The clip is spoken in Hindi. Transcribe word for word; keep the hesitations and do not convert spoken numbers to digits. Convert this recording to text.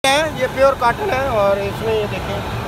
है, ये प्योर कॉटन है और इसमें ये देखें